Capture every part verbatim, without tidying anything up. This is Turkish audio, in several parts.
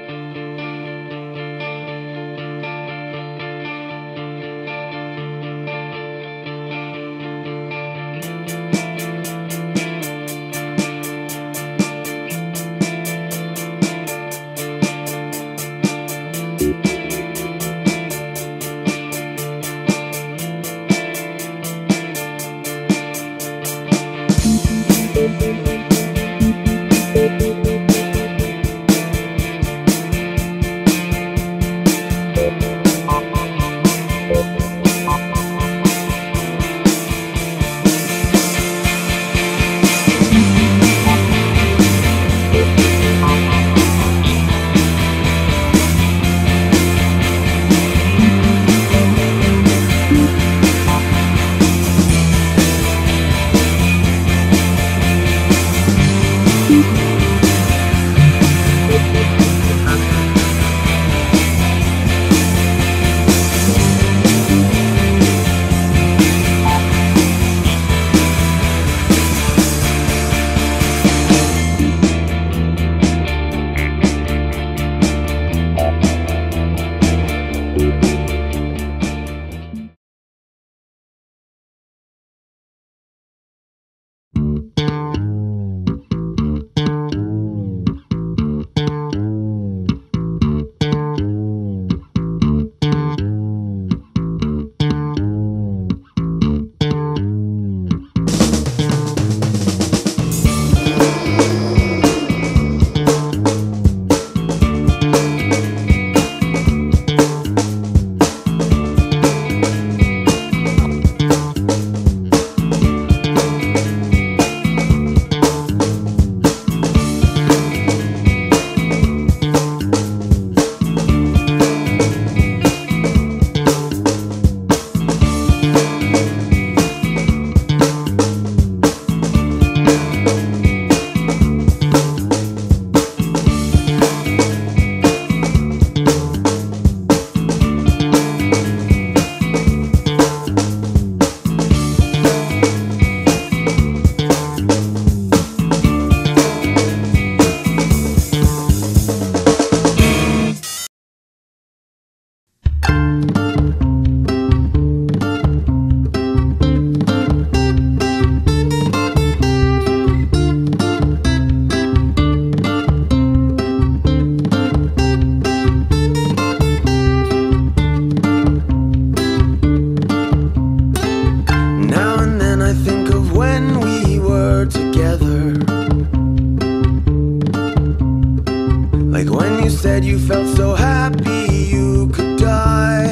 said you felt so happy you could die.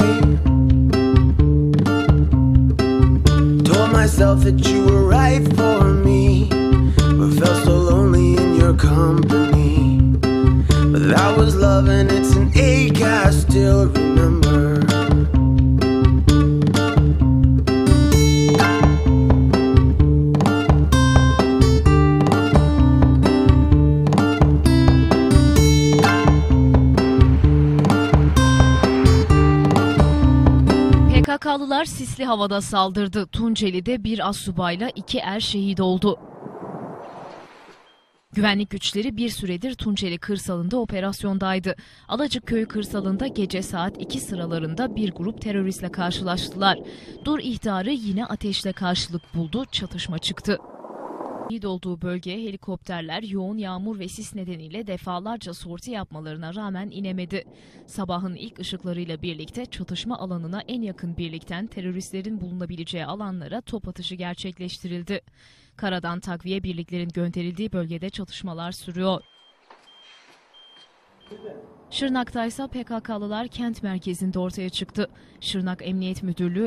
Told myself that you were right for me, but felt so lonely in your company. But that was love and it's an ache I still remember. P K K'lılar sisli havada saldırdı. Tunceli'de bir astsubayla iki er şehit oldu. Güvenlik güçleri bir süredir Tunceli kırsalında operasyondaydı. Alacıkköy kırsalında gece saat iki sıralarında bir grup teröristle karşılaştılar. Dur ihtarı yine ateşle karşılık buldu, çatışma çıktı. Şehit olduğu bölgeye helikopterler yoğun yağmur ve sis nedeniyle defalarca sorti yapmalarına rağmen inemedi. Sabahın ilk ışıklarıyla birlikte çatışma alanına en yakın birlikten teröristlerin bulunabileceği alanlara top atışı gerçekleştirildi. Karadan takviye birliklerin gönderildiği bölgede çatışmalar sürüyor. Şırnak'ta ise P K K'lılar kent merkezinde ortaya çıktı. Şırnak Emniyet Müdürlüğü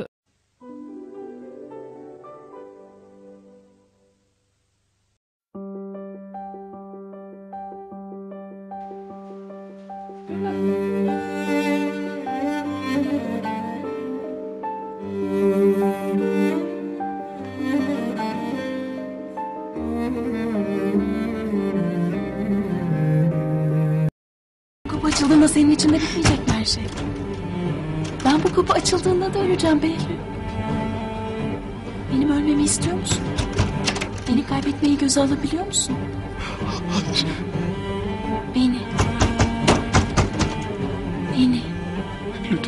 Kapı açıldığında senin içinde bitmeyecek mi her şey? Ben bu kapı açıldığında da öleceğim Behlül. Benim ölmemi istiyor musun? Beni kaybetmeyi göze alabiliyor musun? Hayır. Beni.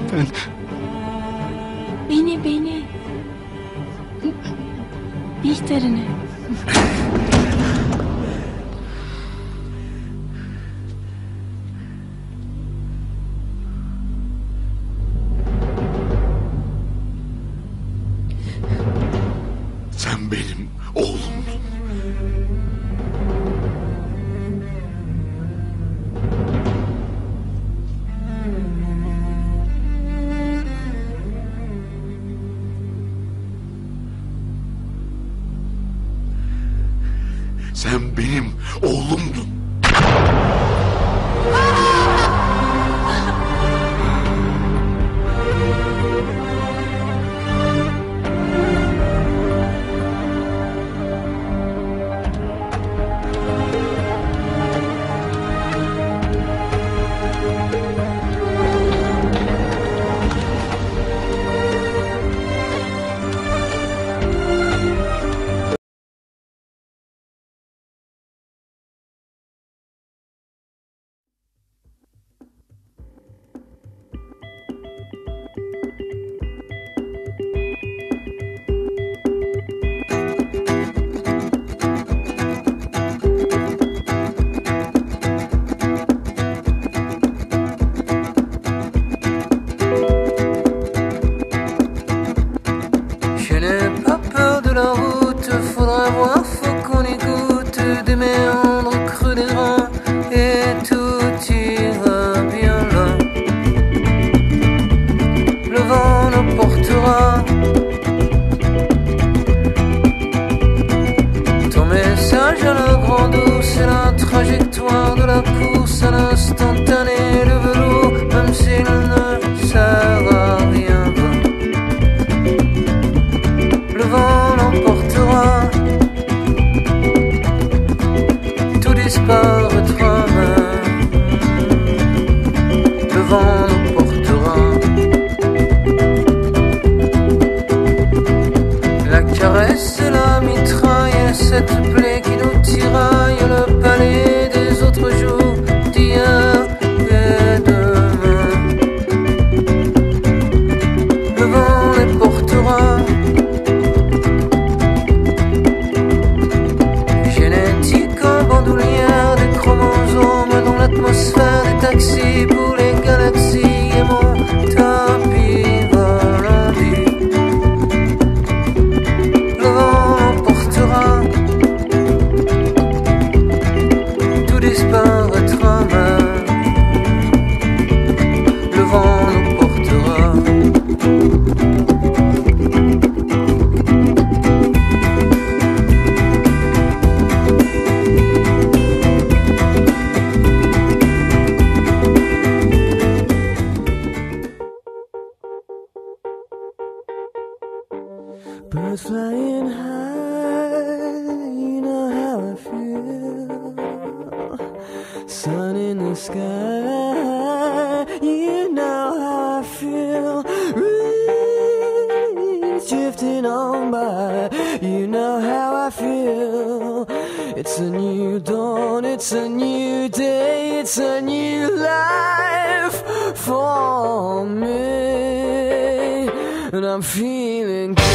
Ben... Beni, beni. Bihter'ini. Sen benim oğlumdun. Sen benim oğlumdun. trajectoire de la course à l'instantané, le velours, même s'il ne sert à rien, le vent l'emportera, tout disparaîtra même, le vent nous portera. La caresse et la mitraille, cette plaie qui nous tiraille, le palais des autres jours, d'hier et demain. Le vent les portera, génétique en bandoulière, des chromosomes dans l'atmosphère, des taxis pour les galaxies et mon tapis volant. Le vent portera, tout disparaîtra même, le vent nous portera. Birds flying high, you know how I feel. Sun in the sky, you know how I feel. Reeds drifting on by, you know how I feel. It's a new dawn, it's a new day, it's a new life for me, and I'm feeling good.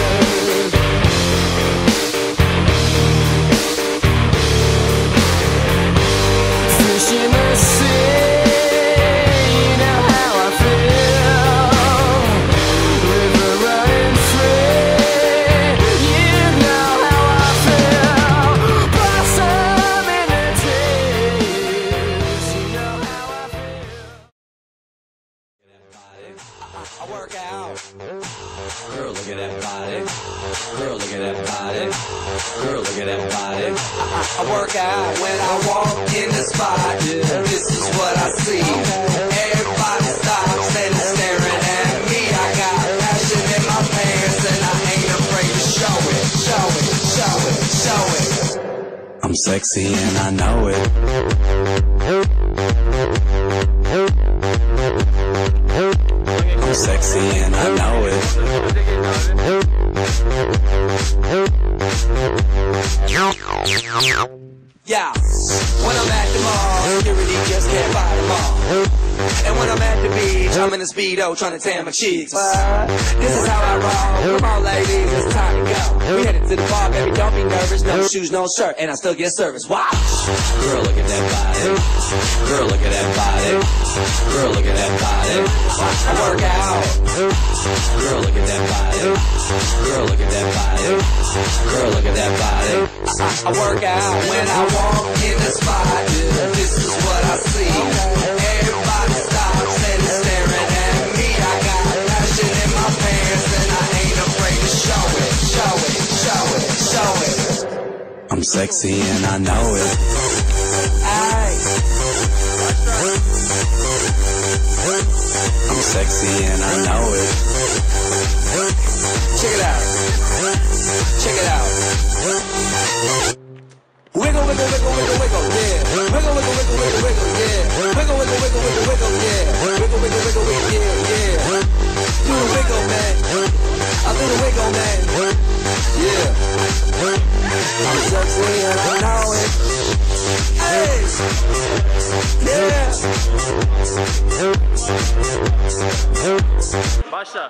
Fish in the sea, you know how I feel. River running free, you know how I feel. Blossom in the trees, you know how I feel. I work out. Girl, look at that body. Girl, look at that body. Girl, look at that body. I, I work out when I walk in the spot. This is what I see. Everybody stops and is staring at me. I got passion in my pants and I ain't afraid to show it, show it, show it, show it. I'm sexy and I know it. I'm sexy and I know it. Yeah, when I'm at the mall, security just can't buy them all. And when I'm at the beach, I'm in a Speedo trying to tan my cheeks. What? This is how I roll. Come on, ladies, it's time to go. We headed to the bar, baby, don't be nervous. No shoes, no shirt, and I still get service. Watch. Girl, look at that body. Girl, look at that body. Girl, look at that body. I work out. Girl, look at that body. Girl, look at that body. Girl, look at that body. I, I work out when I walk in the spot. This is what I see. Everybody stops and is staring at me. I got passion in my pants and I ain't afraid to show it, show it, show it, show it. I'm sexy and I know it. Aye. I'm sexy and I know it. Check it out. Check it out. Wiggle, wiggle, wiggle, wiggle, wiggle, yeah. Wiggle, wiggle, wiggle, wiggle, wiggle, yeah. Wiggle, wiggle, wiggle, wiggle, wiggle, yeah. Wiggle, wiggle, wiggle, wiggle, yeah, yeah. Do the wiggle, man. I do the wiggle, man. Yeah. I'm sexy and I know it. Hey. Yeah. Başla.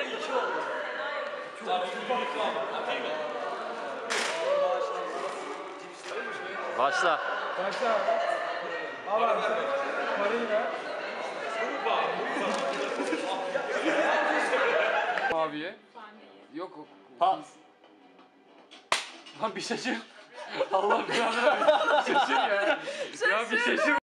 Başla. Başla. Al abi sen. Parayı ver. Abiye. Yok. Ha. Lan bir şaşır. Allah bir anda şaşır ya. Ya bir şaşır.